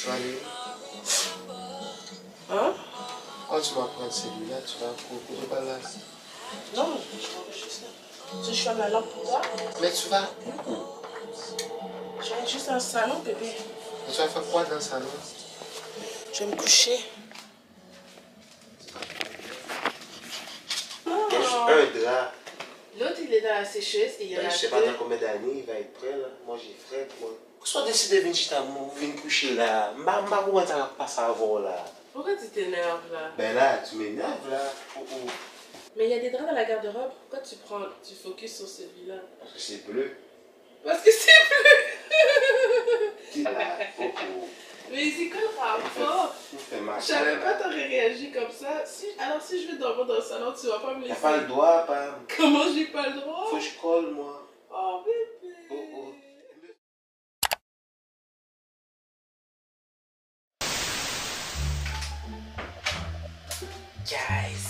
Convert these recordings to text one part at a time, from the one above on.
vas aller où? Hein? Quand tu vas prendre celui-là, tu vas courir par là. Non, je rentre juste là. Tu veux que je ferme la lampe pour toi? Mais tu vas où? Je rentre juste dans le salon, bébé. Et tu vas faire quoi dans le salon? Je vais me coucher. Il y a juste un drap. L'autre, il est dans la sécheuse et il y en a Je sais pas dans combien d'années il va être prêt là. Moi j'ai frais moi. Pourquoi tu décides de venir chez ta maman, venir coucher là? Maman, comment tu vas passer avant là? Pourquoi tu t'énerves là? Ben là, tu m'énerves là. Oh, oh. Mais il y a des draps dans la garde-robe. Pourquoi tu focuses sur celui-là? Parce que c'est bleu. Parce que c'est bleu. Là, oh, oh. Mais c'est quoi le rapport? Tu me fais mal. Je savais pas t'aurais réagi comme ça. Alors si je vais dormir dans le salon, tu vas pas me T'as laisser. pas le droit, Pam. Comment j'ai pas le droit? Faut que je colle moi. Oh bébé. Oh, oh. Guys.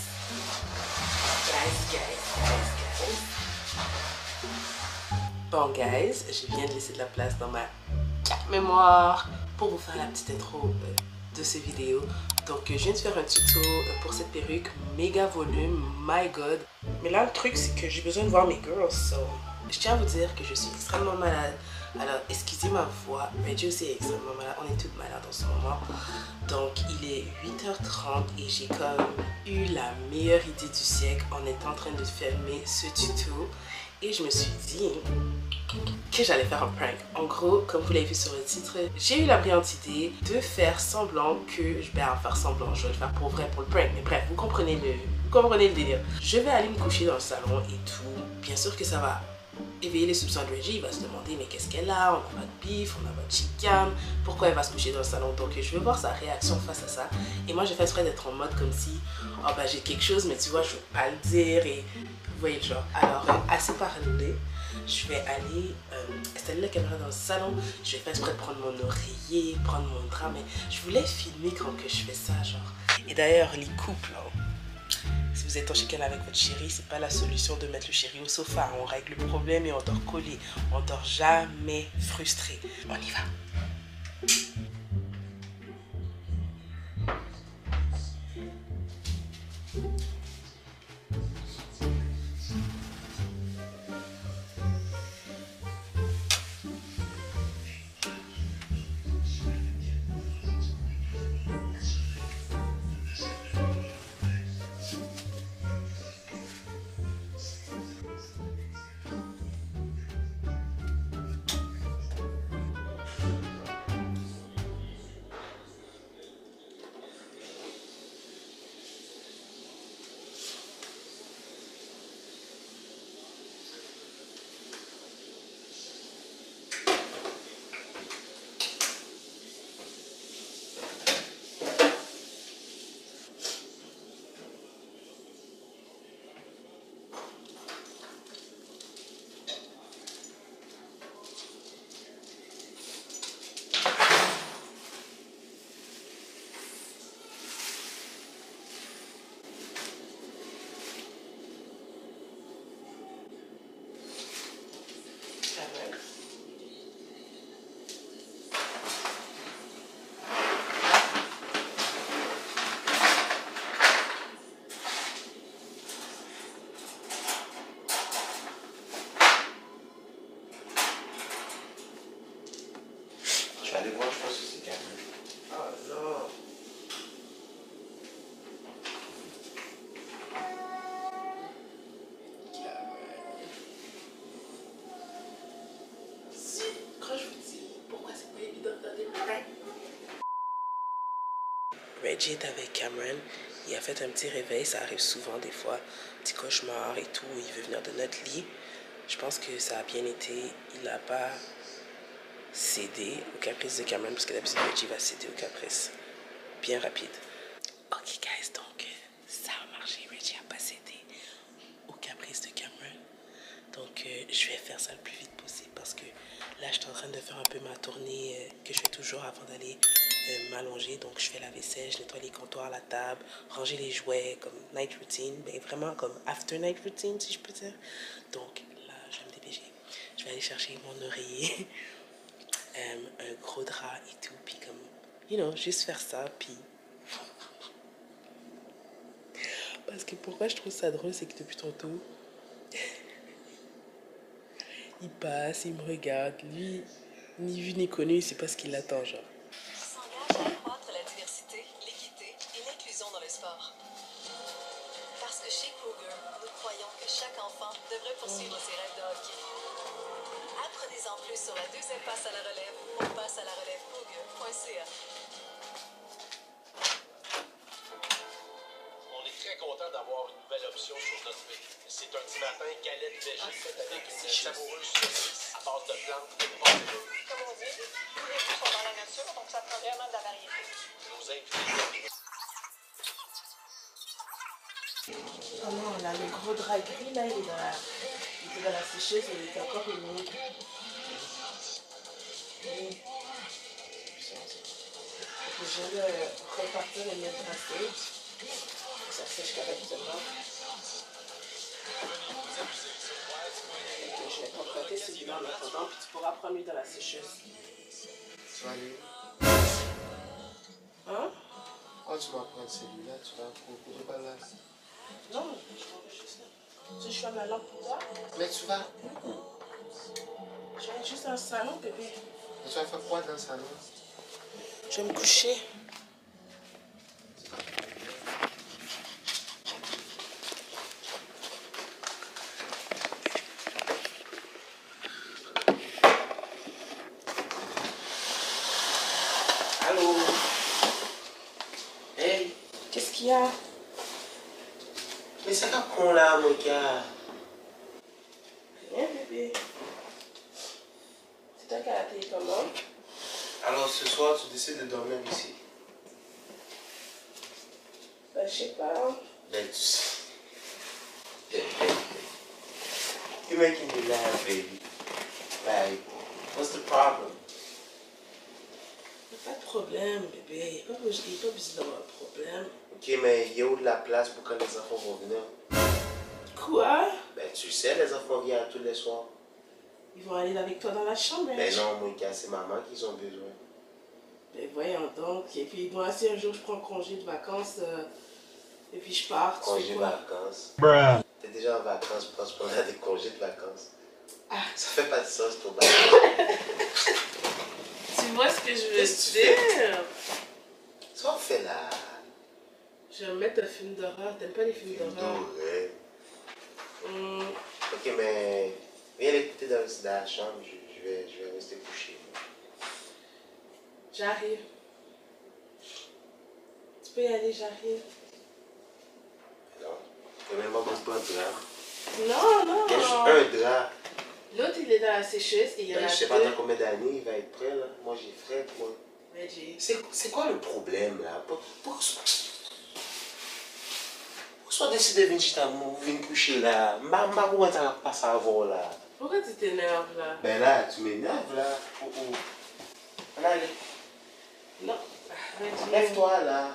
Bon guys, je viens de laisser de la place dans ma carte mémoire pour vous faire la petite intro de ces vidéos. Donc je viens de faire un tuto pour cette perruque, méga volume, my god. Mais là le truc c'est que j'ai besoin de voir mes girls, so je tiens à vous dire que je suis extrêmement malade. Alors excusez ma voix, mais Dieu aussi est extrêmement malade, on est toutes malades en ce moment. Donc il est 8h30 et j'ai comme eu la meilleure idée du siècle en étant en train de filmer ce tuto. Et je me suis dit que j'allais faire un prank. En gros, comme vous l'avez vu sur le titre, j'ai eu la brillante idée de faire semblant que je vais faire semblant, je vais le faire pour vrai pour le prank. Mais bref, vous comprenez le délire. Je vais aller me coucher dans le salon et tout. Bien sûr que ça va éveiller les soupçons de Reggie. Il va se demander mais qu'est-ce qu'elle a, on n'a pas de beef, on n'a pas de chicken, pourquoi elle va se coucher dans le salon. Donc je vais voir sa réaction face à ça. Et moi je fais exprès d'être en mode comme si oh bah j'ai quelque chose mais tu vois je veux pas le dire et vous voyez le genre. Alors assez parlé, je vais aller installer la caméra dans le salon. Je vais faire exprès de prendre mon oreiller, prendre mon drap, mais je voulais filmer quand que je fais ça genre. Et d'ailleurs les couples si vous êtes en chicane avec votre chéri, c'est pas la solution de mettre le chéri au sofa. On règle le problème et on dort collé. On dort jamais frustré. On y va. Je vais aller voir, je pense que c'est Cameron. Oh non. Si, quand je vous dis pourquoi c'est pas évident de faire des pranks. Reggie est avec Cameron. Il a fait un petit réveil, ça arrive souvent des fois. Petit cauchemar et tout, il veut venir de notre lit. Je pense que ça a bien été. Il n'a pas cédé au caprice de Cameron parce que d'habitude Reggie va céder au caprice. Bien rapide. Ok guys, donc ça a marché. Reggie n'a pas cédé au caprice de Cameron. Donc je vais faire ça le plus vite possible parce que là je suis en train de faire un peu ma tournée que je fais toujours avant d'aller m'allonger. Donc je fais la vaisselle, je nettoie les comptoirs, la table, ranger les jouets comme night routine, mais vraiment comme after night routine si je peux dire. Donc là je vais me dépêcher. Je vais aller chercher mon oreiller, un gros drap et tout, puis comme juste faire ça, puis... Parce que pourquoi je trouve ça drôle, c'est que depuis tantôt, il passe, il me regarde, lui, ni vu ni connu, il sait pas ce qu'il attend, genre. S'engage à accroître la diversité, l'équité et l'inclusion dans le sport. Parce que chez Kruger, nous croyons que chaque enfant devrait poursuivre ses rêves de hockey. Apprenez-en plus sur la deuxième passe à la relève au passealarelèvekruger.ca. On est très content d'avoir une nouvelle option sur notre menu. C'est un petit matin galette végétale avec une savoureuse saucisse à base de plantes et de poivre. Comme on dit, tous les goûts sont dans la nature, donc ça prend vraiment de la variété. Nos invités. Oh non, là, le gros drap gris, là, il était dans la sécheuse, il était encore humide. Je vais repartir et mettre brasser. Ça sèche correctement. Je vais t'emprunter celui-là en attendant, puis tu pourras prendre lui dans la sécheuse. Tu vas aller où? Hein? Quand tu vas prendre celui-là, tu vas courir par là. Non, je m'en vais juste là. Tu veux que je ferme la lampe pour toi? Mais tu vas où? Je vais juste dans le salon, bébé. Mais tu vas faire quoi dans le salon? Je vais me coucher. Allô? Hey! Qu'est-ce qu'il y a? Mais c'est pas con là, mon gars. Rien, bébé. C'est toi qui as la télécommande? Alors ce soir, tu décides de dormir ici? Ben, je sais pas. Ben, tu sais. You're making me laugh, baby. Like, what's the problem? Pas de problème, bébé. Il n'est pas besoin d'avoir un problème. Ok, mais il y a où de la place pour quand les enfants vont venir? Quoi? Ben, tu sais, les enfants viennent tous les soirs. Ils vont aller avec toi dans la chambre, Ben non, mon gars, c'est maman qu'ils ont besoin. Ben voyons donc. Et puis moi, si un jour je prends congé de vacances, et puis je pars, tu Congé fais de quoi? vacances. T'es déjà en vacances, parce qu'on a des congés de vacances. Ah. Ça fait pas de sens, ton bail. Tu vois ce que je veux Qu'est-ce que tu dire? Ça on fait là. Je vais me mettre un film d'horreur. T'aimes pas les films d'horreur? Ouais. Ok, mais viens l'écouter dans la chambre, je vais rester couché. J'arrive. Tu peux y aller, j'arrive. Non, t'as même pas besoin de drap. Non, non. Il y a juste un drap. L'autre, il est dans la sécheuse et il y en a Ben, je sais deux. pas dans combien d'années il va être prêt là. Moi j'ai frais, moi. Mais j'ai... C'est quoi le problème là? Pourquoi soit décidé de venir coucher là? Ma comment t'as passé avant là? Pourquoi tu t'énerves là? Ben là, tu m'énerves là. Allez, Non. lève-toi là.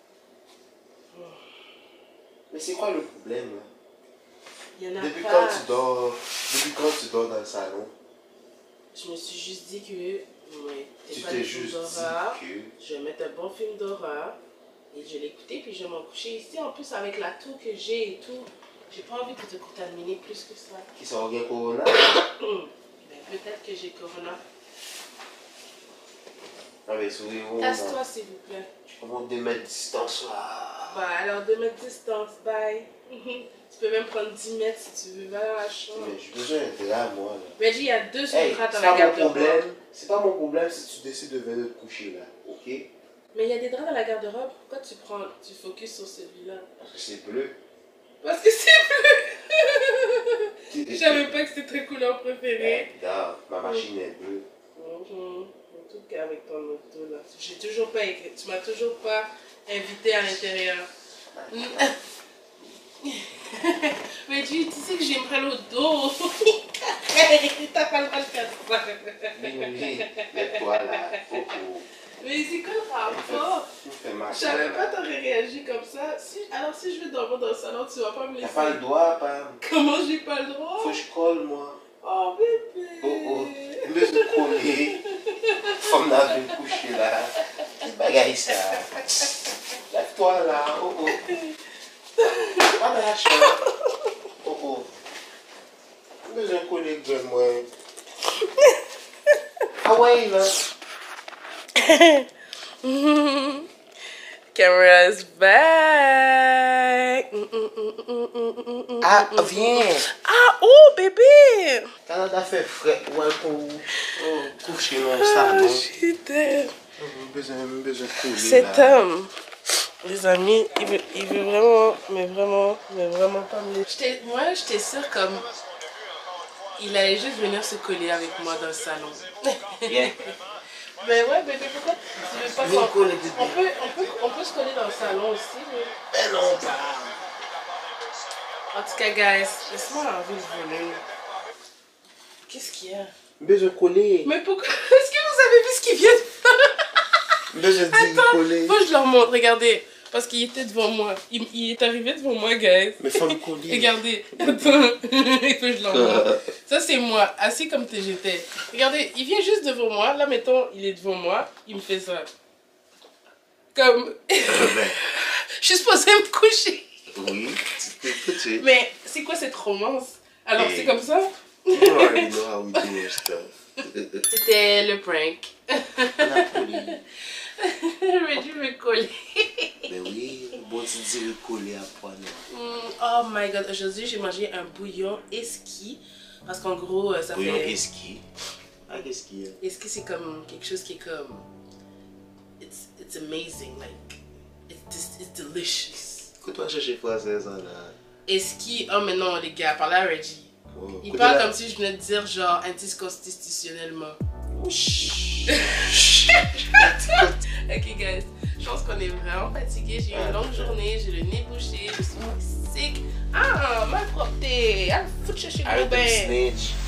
Mais c'est quoi le problème là? Il y en a Depuis pas. quand tu dors dans le salon? Je me suis juste dit que... Ouais, Tu pas t'es de film juste d'horreur. dit que... Je vais mettre un bon film d'horreur. Et je vais l'écouter, puis je vais m'en coucher ici. En plus, avec la toux que j'ai et tout, j'ai pas envie de te contaminer plus que ça. Qui s'en vient corona? Mais peut-être que j'ai corona. Non mais souriez-vous. Casse-toi, s'il vous plaît. Comment 2 mètres de distance là? Bah, alors 2 mètres de distance, bye. Tu peux même prendre 10 mètres si tu veux, va dans la chambre. Mais j'ai besoin d'être là moi là. Mais il y a 2 Hey, draps dans c'est la pas mon garde-robe. problème. C'est pas mon problème si tu décides de venir te coucher là, ok? Mais il y a des draps dans la garde-robe. Pourquoi tu focuses sur celui-là? Parce que c'est bleu. Parce que c'est bleu. Je savais pas que c'était ta couleur préférée. Non, ma machine est bleue. En tout cas, avec ton auto là. J'ai toujours pas écrit. Tu m'as toujours pas invité à l'intérieur. Mais tu sais que j'aimerais le dos. T'as pas le droit de faire ça. Oui, mets-toi là. Mais c'est quoi le rapport? Tu me fais mal. Je savais pas t'aurais réagi comme ça. Alors si je vais dormir dans le salon, tu vas pas me laisser. T'as pas le droit, Pam. Comment j'ai pas le droit? Faut que je colle, moi. Oh bébé. Oh, oh. Me suis collé. On a vu coucher là. Bagaille ça. Lève-toi là. Oh oh. Pas de la chambre. Oh oh. Besoin de coller de moi. Ah ouais là. Camera's back. Ah, viens. Ah, oh, bébé. Canada fait frais. Ouais, pour coucher dans le salon. Je t'aime. Besoin de coller Cet là. homme, les amis, il veut vraiment, mais vraiment pas me laisser. Moi, j'étais sûre comme il allait juste venir se coller avec moi dans le salon. Viens. Mais ouais, bébé, pourquoi tu veux pas Viens qu'on- coller bébé. on peut se coller dans le salon aussi. Mais non, pas. En tout cas, guys, laisse-moi envie de voler. Qu'est-ce qu'il y a? Besoin de coller. Mais pourquoi? Est-ce que vous avez vu ce qu'il vient de faire? Besoin de Attends, coller. faut que je leur montre, regardez. Parce qu'il était devant moi. Il est arrivé devant moi, guys. Mais faut me coller. Regardez, attends, il faut que je leur montre. Ça, c'est moi, assis comme j'étais. Regardez, il vient juste devant moi. Là, mettons, il est devant moi. Il me fait ça. Comme... Ben, Je suis supposée me coucher. oui, tu t'es couché. Mais c'est quoi cette romance? Alors, Hey. c'est comme ça? You already know how we do our stuff. C'était le prank. On a collé. J'aurais dû me coller. Ben oui, bon, tu dis coller à poil. Oh my god, aujourd'hui j'ai mangé un bouillon esqui. Parce qu'en gros, ça Bouillon fait... esqui. Ah, qu'est-ce qu'il y a? Esqui, c'est comme quelque chose qui est comme... It's amazing, like... It's delicious. Écoute-moi chercher français, ça là. Esqui, oh mais non les gars, parlez à Reggie. Oh, Il écoute parle là. comme si je venais de dire genre anticonstitutionnellement. Ok guys, je pense qu'on est vraiment fatigué. J'ai eu une longue journée, j'ai le nez bouché, je suis sick. Ah, mal propreté. Ah, faut chercher le Arrête de me bain. snitch.